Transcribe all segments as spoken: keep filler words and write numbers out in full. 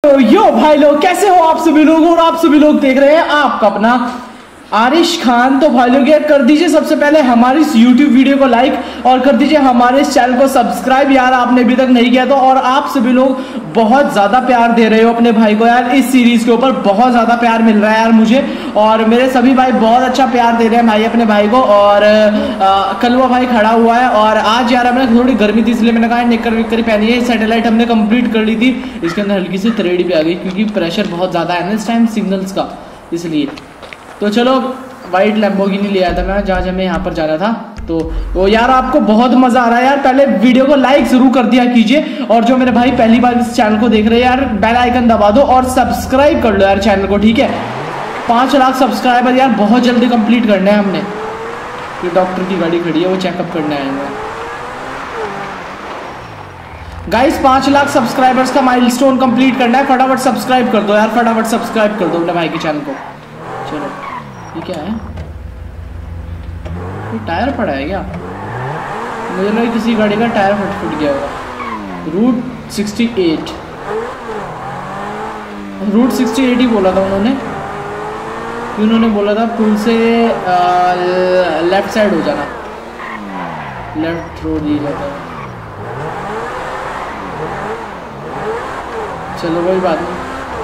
तो यो भाई लोग कैसे हो आप सभी लोग, और आप सभी लोग देख रहे हैं आपका अपना आरिश खान। तो भाई लोग यार कर दीजिए सबसे पहले हमारी इस यूट्यूब वीडियो को लाइक और कर दीजिए हमारे इस चैनल को सब्सक्राइब यार, आपने अभी तक नहीं किया तो। और आप सभी लोग बहुत ज़्यादा प्यार दे रहे हो अपने भाई को यार, इस सीरीज़ के ऊपर बहुत ज़्यादा प्यार मिल रहा है यार मुझे, और मेरे सभी भाई बहुत अच्छा प्यार दे रहे हैं भाई अपने भाई को। और आ, कलवा भाई खड़ा हुआ है, और आज यार हमने थोड़ी गर्मी थी इसलिए मैंने कहा निक्कर विक्कर पहनी है। सैटेलाइट हमने कंप्लीट कर ली थी, इसके अंदर हल्की सी त्रेड़ी भी आ गई क्योंकि प्रेशर बहुत ज़्यादा है ना इस टाइम सिग्नल्स का, इसलिए। तो चलो वाइट लैम्बोर्गिनी ले आया था मैं जहाँ जहाँ मैं यहाँ पर जा रहा था। तो वो यार आपको बहुत मज़ा आ रहा है यार, पहले वीडियो को लाइक ज़रूर कर दिया कीजिए, और जो मेरे भाई पहली बार इस चैनल को देख रहे हैं यार बेल आइकन दबा दो और सब्सक्राइब कर लो यार चैनल को, ठीक है। पाँच लाख सब्सक्राइबर यार बहुत जल्दी कंप्लीट करने हैं हमने। ये डॉक्टर की गाड़ी खड़ी है, वो चेकअप करने आए हैं गाइस। पाँच लाख सब्सक्राइबर्स का माइलस्टोन कंप्लीट करना है, फटाफट सब्सक्राइब कर दो यार, फटाफट सब्सक्राइब कर दो अपने भाई के चैनल को। चलो ये क्या है, ये टायर पड़ा है क्या? मुझे लगा किसी गाड़ी का टायर फट फट गया होगा। Route sixty eight, route sixty eight ही बोला था उन्होंने, उन्होंने बोला था पुल से आ, लेफ्ट साइड हो जाना, लेफ्ट रोड ही जाता है। चलो कोई बात नहीं,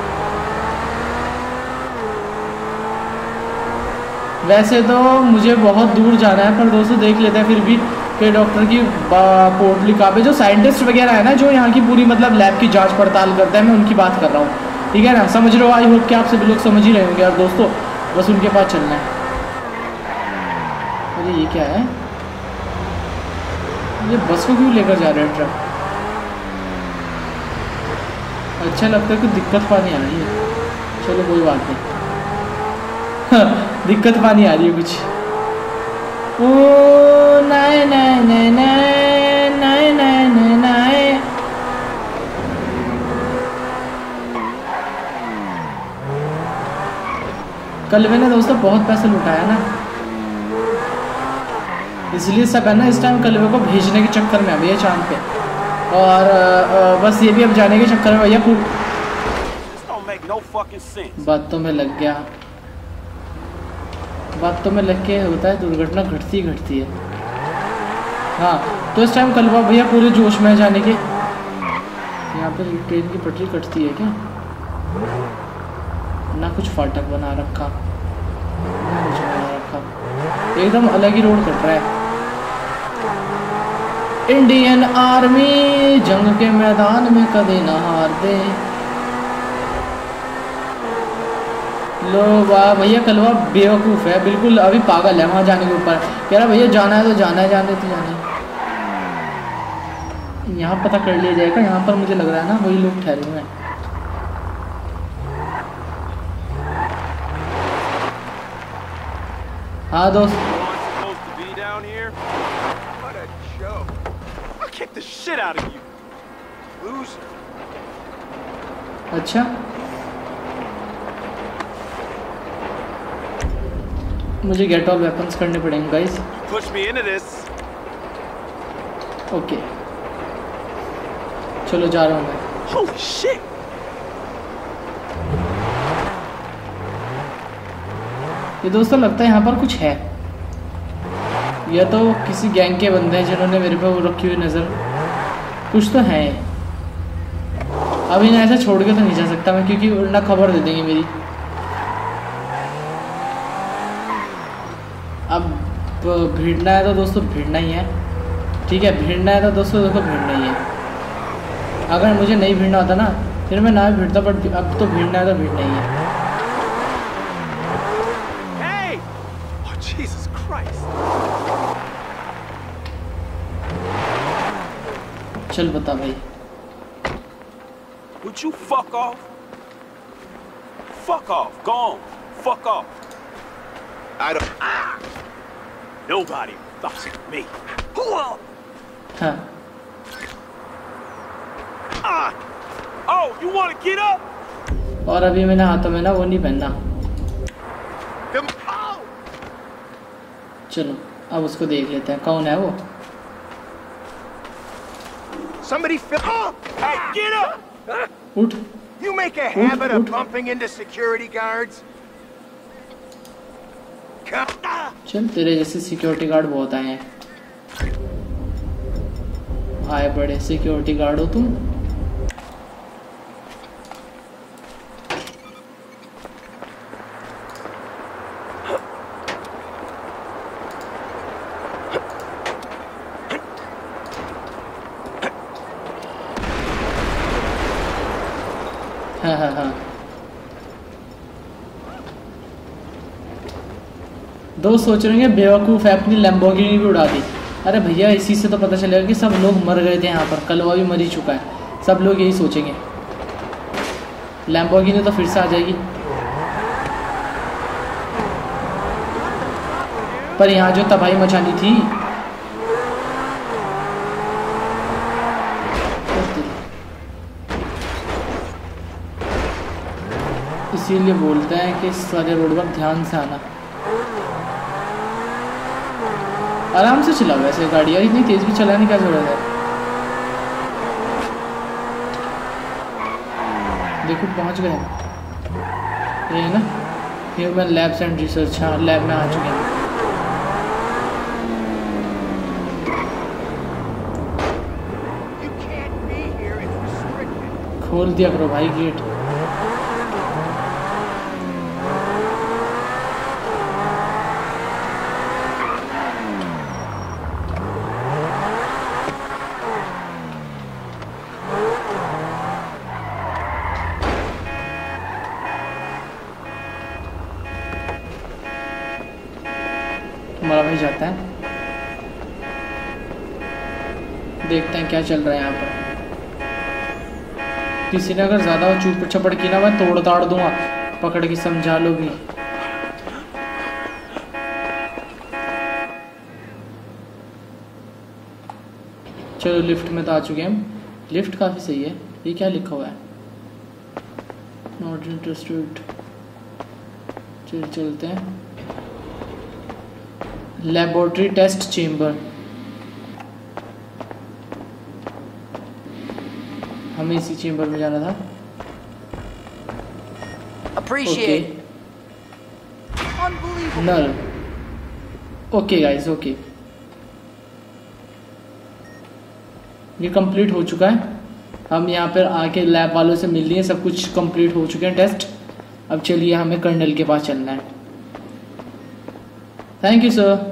वैसे तो मुझे बहुत दूर जाना है पर दोस्तों देख लेते हैं फिर भी के डॉक्टर की पोर्टली कहाँ पे, जो साइंटिस्ट वगैरह है ना जो यहाँ की पूरी मतलब लैब की जांच पड़ताल करते हैं, मैं उनकी बात कर रहा हूँ, ठीक है ना। समझ रहे हो, आई होप कि आप सभी लोग समझ ही रहे होंगे यार दोस्तों, बस उनके पास चलना है। अरे ये क्या है, ये बस को क्यों लेकर जा रहे हैं ट्रक? अच्छा लगता है कि दिक्कत पानी आ रही है, चलो कोई बात नहीं। दिक्कत पानी आ रही है कुछ। ओ नाय नाय नाय नाय नाय नाय नाय नाय। कल मैंने दोस्तों बहुत पैसे लुटाया ना, इसलिए सब है ना इस टाइम कलवे को भेजने के चक्कर में भैया चांद पे, और आ, बस ये भी अब जाने के चक्कर में भैया पूरी बातों में लग गया, बातों में लग के होता है दुर्घटना घटती घटती है। हाँ तो इस टाइम कलवा भैया पूरे जोश में जाने के। यहाँ पे ट्रेन की पटरी कटती है क्या? ना कुछ फाटक बना रखा, ना कुछ बना रखा, एकदम अलग ही रोड कट रहा है। इंडियन आर्मी जंग के मैदान में कभी ना हार दे। लो वाह भैया कलवा बेवकूफ़ है बिल्कुल, अभी पागल है वहाँ जाने के ऊपर, कह रहा भैया जाना है तो जाना है, जाने तो जाना है। यहाँ पता कर लिया जाएगा, यहाँ पर मुझे लग रहा है ना वही लोग ठहरे हुए हैं। हाँ दोस्त, अच्छा मुझे गेट ऑल वेपन्स करने पड़ेंगे गाइस। ओके चलो जा रहा हूँ मैं। Holy shit! ये दोस्तों लगता है यहाँ पर कुछ है, या तो किसी गैंग के बंदे हैं जिन्होंने मेरे पे वो रखी हुई नज़र, कुछ तो है। अभी ना ऐसा छोड़ के तो नहीं जा सकता मैं, क्योंकि उल्टा खबर दे देंगे मेरी। अब भिड़ना है तो दोस्तों भिड़ना ही है, ठीक है, भिड़ना है तो दोस्तों देखो भिड़ना ही है। अगर मुझे नहीं भिड़ना होता ना फिर मैं ना भिड़ता, बट अब तो भिड़ना है तो भिड़ना ही है। hey! oh, Jesus Christ! चल बता भाई। Would you fuck off? Fuck off. Go on. Fuck off. I don't. Ah! Nobody fucks with me. हाँ. Ah! Oh, you want to get up? और अभी मैंने हाथों में ना वो नहीं पहनना। चलो अब उसको देख लेते हैं कौन है वो। Somebody film. Hey, get up! उठ You make a habit of bumping into security guards? चल तेरे जैसे सिक्योरिटी गार्ड बहुत आए हैं। आए बड़े सिक्योरिटी गार्ड हो तुम। हाँ हाँ हाँ दो सोच रहे हैं बेवकूफ़ है, अपनी लैम्बोर्गिनी भी उड़ा दी। अरे भैया इसी से तो पता चलेगा कि सब लोग मर गए थे यहाँ पर, कलवा भी मर ही चुका है। सब लोग यही सोचेंगे, लैम्बोर्गिनी तो फिर से आ जाएगी। पर यहाँ जो तबाही मचानी थी, इसीलिए बोलते हैं कि सारे रोड पर ध्यान से आना। आराम से चलाओ वैसे गाड़ी यार, इतनी तेज भी चलाने का जरूरत है। देखो पहुंच गए ये है ना ह्यूमन लैब्स एंड रिसर्च। हाँ लैब में आ चुके हैं। खोल दिया करो भाई गेट। हमारा भाई जाता है, देखते हैं क्या चल रहा है यहाँ पर। किसी ने अगर ज़्यादा चूप चपड़ की ना मैं तोड़ ताड़ दूंगा, पकड़ के समझा लो भी। चलो लिफ्ट में तो आ चुके हैं हम। लिफ्ट काफ़ी सही है। ये क्या लिखा हुआ है? Not interested. चल चलते हैं। Laboratory test chamber. हमें इसी चेम्बर में जाना था। ओके नल। ओके गाइस ओके, ये कंप्लीट हो चुका है। हम यहाँ पर आके लैब वालों से मिल लिए, सब कुछ कंप्लीट हो चुके हैं टेस्ट। अब चलिए हमें कर्नल के पास चलना है। Thank you sir.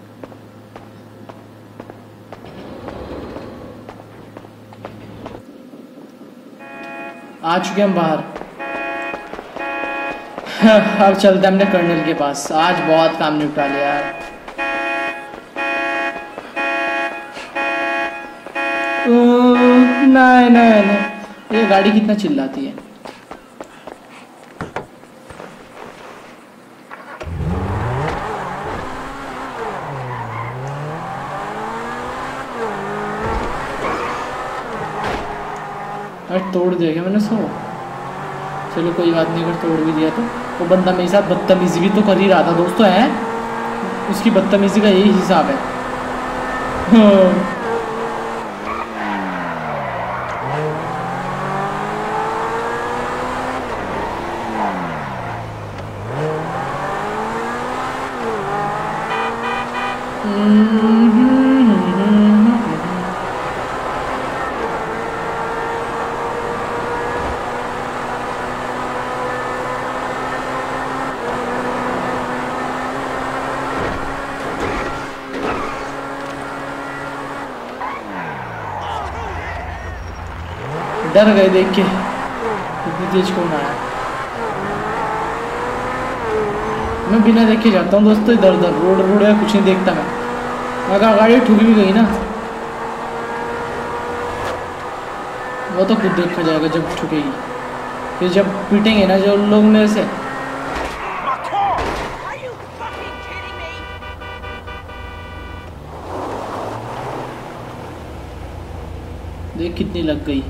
आ चुके हम बाहर। अब चलते हैं अपने कर्नल के पास। आज बहुत काम निपटा लिया यार। नहीं नहीं नहीं, ये गाड़ी कितना चिल्लाती है। तोड़ दिया क्या मैंने सो? चलो कोई बात नहीं, अगर तोड़ भी दिया तो वो बंदा मेरे साथ बदतमीजी भी तो कर ही रहा था दोस्तों। है उसकी बदतमीजी का यही हिसाब है। हाँ। डर गए देख के, इतनी तेज कौन आया। मैं बिना देखे जाता हूँ दोस्तों इधर उधर, रोड रोड या कुछ नहीं देखता मैं। अगर गाड़ी ठुक भी गई ना वो तो खुद देखा जाएगा जब ठुकेगी। फिर जब पीटेंगे ना जो लोग मेरे से, देख कितनी लग गई।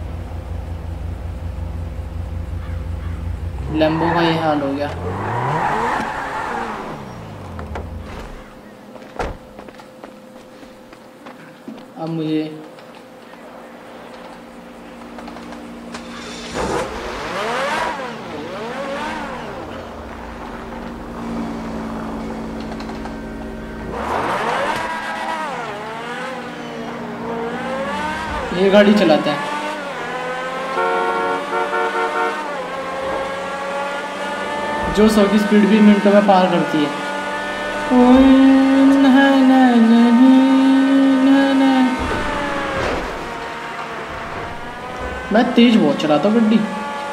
लैम्बो का ये हाल हो गया। अब मुझे ये गाड़ी चलाता है। जो सौ की स्पीड भी मिनटों में पार करती है। मैं तेज बहुत चलाता हूँ गड्डी।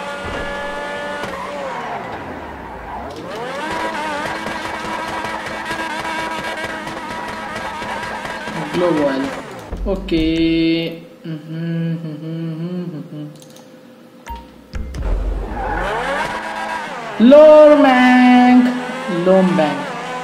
Globe oil, okay. लोर बैंक, लोम बैंक।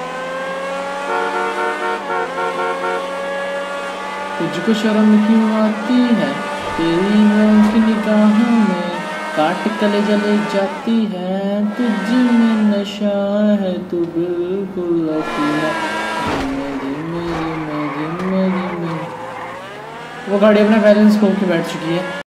तुझको शर्म क्यों आती है, तेरी रंग की निगाहों में काट कले जले जाती है, तुझ में नशा है तू बिल्कुल अकेला। मेरी मेरी मेरी मेरी मेरी। वो गाड़ी अपना बैलेंस खो के बैठ चुकी है।